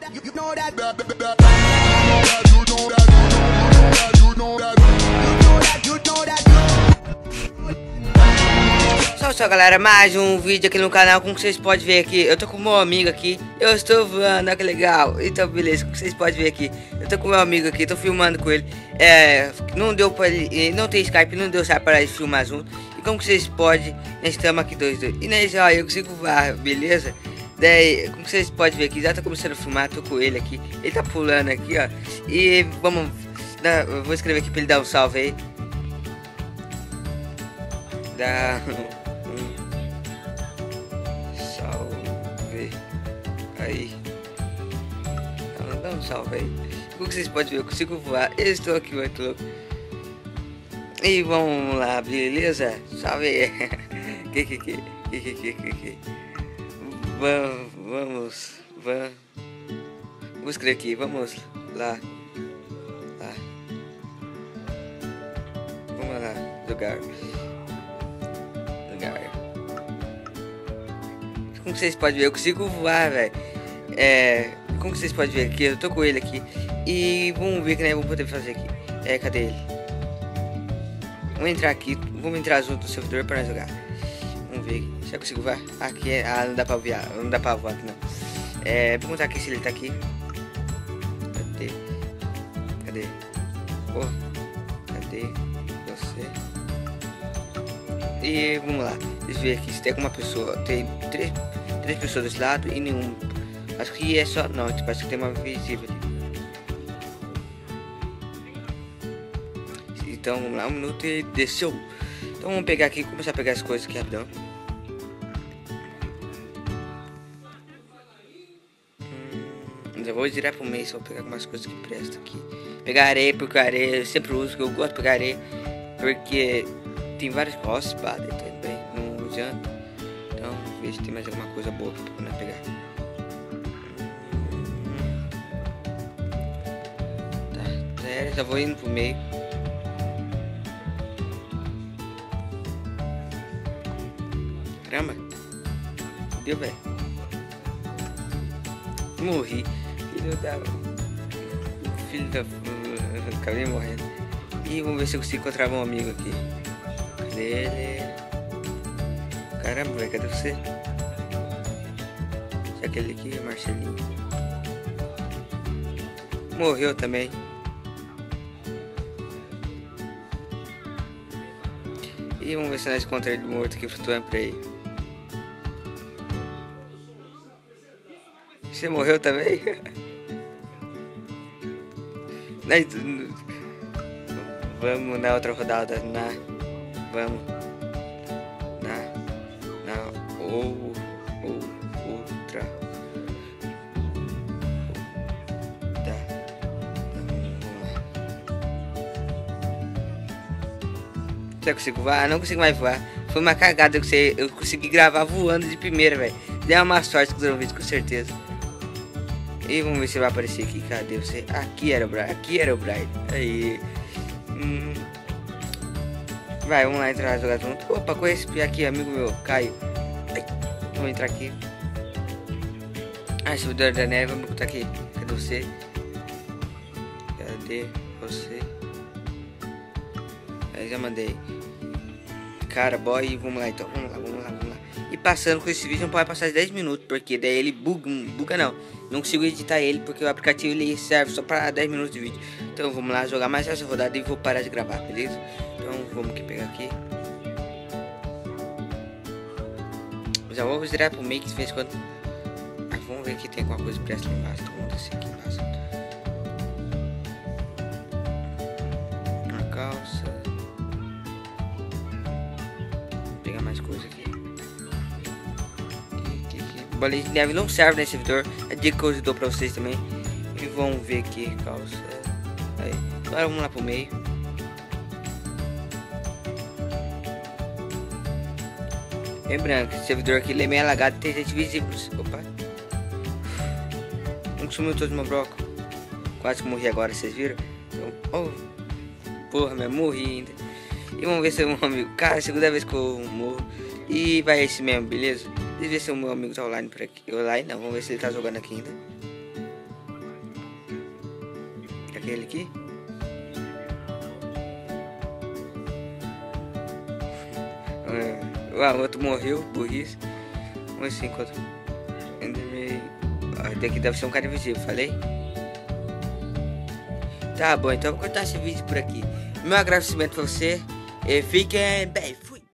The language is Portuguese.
Só galera, mais um vídeo aqui no canal. Como vocês podem ver aqui, eu tô com o meu amigo aqui. Eu estou voando, olha que legal. Então beleza, como vocês podem ver aqui, eu tô com o meu amigo aqui, tô filmando com ele. Não deu pra ele, não tem Skype, não deu certo para ele filmar junto. E como vocês podem, nós estamos aqui dois. E nesse, ó, eu consigo voar, beleza? Daí, como vocês podem ver aqui, já tá começando a filmar, tô com ele aqui. Ele tá pulando aqui, ó. E vamos, eu vou escrever aqui pra ele dar um salve aí. Dá salve aí. Dá um salve aí. Como vocês podem ver, eu consigo voar. Eu estou aqui muito louco. E vamos lá, beleza? Salve aí. Vamos. Vou escrever aqui, vamos lá. Vamos lá, lugar. Como vocês podem ver, eu consigo voar, velho. Como vocês podem ver aqui, eu tô com ele aqui. E vamos ver que nós vamos poder fazer aqui. Cadê ele? Vamos entrar aqui, vamos entrar junto no servidor para nós jogar. Vamos ver, se eu consigo voar. Aqui não dá pra voar, não dá pra voar aqui não. Vou contar aqui se ele tá aqui. Cadê? Cadê você? E vamos lá, deixa eu ver aqui se tem alguma pessoa. Tem três pessoas desse lado e nenhum. Acho que é só. Não, parece que tem uma visível ali. Então vamos lá, 1 minuto e desceu. Então vamos pegar aqui e começar a pegar as coisas aqui rapidão. Já vou direto pro meio, só vou pegar algumas coisas que prestam aqui. Pegar areia, porque a areia eu sempre uso, que eu gosto de pegar areia. Porque tem várias costas, também, não adianta. Então, ver se tem mais alguma coisa boa pra pegar. Já vou indo pro meio. Caramba, deu, velho. Morri. Filho da. Acabei morrendo. E vamos ver se eu consigo encontrar meu amigo aqui. Cadê ele? Caramba, velho, cadê você? Se aquele aqui é Marcelinho. Morreu também. E vamos ver se nós encontramos ele morto aqui flutuando pra aí. Você morreu também? Vamos na outra rodada. Vamos. Outra. Já consigo voar? Não consigo mais voar. Foi uma cagada que eu consegui gravar voando de primeira, velho. Deu uma sorte com os vídeos, com certeza. E vamos ver se vai aparecer aqui. Cadê você? Aqui era o Brian. Aí. Vai, vamos lá entrar jogar junto. Opa, conheço aqui, amigo meu, Caio. Vamos entrar aqui. Servidor da neve, vamos botar aqui. Cadê você? Aí já mandei. Cara, boy, vamos lá então. Vamos lá. E passando com esse vídeo não pode passar de 10 minutos, porque daí ele buga não consigo editar ele, porque o aplicativo ele serve só para 10 minutos de vídeo. Então vamos lá jogar mais essa rodada e vou parar de gravar, beleza? Então vamos aqui pegar aqui. Já vou direto pro meio que fez quando. Vamos ver que tem alguma coisa presta lá embaixo. Vamos descer aqui embaixo. Uma calça. Vou pegar mais coisa aqui. Bolinha de neve não serve nesse servidor. A dica que eu dou pra vocês também. E vamos ver aqui, calça. Aí. Agora vamos lá pro meio. Lembrando que esse servidor aqui ele é meio alagado, tem gente visível. Opa. Não sumiu todo o meu bloco. Quase que morri agora, vocês viram? Então, porra, mas morri ainda. E vamos ver se é um amigo. Cara, segunda vez que eu morro. E vai esse mesmo, beleza? Deixa eu ver se o meu amigo tá online por aqui. Online não, vamos ver se ele tá jogando aqui ainda. aquele aqui? O outro morreu, burrice. Como assim, enquanto... Daqui deve ser um cara invisível, falei? Tá bom, então eu vou cortar esse vídeo por aqui. Meu agradecimento pra você. E fiquem bem.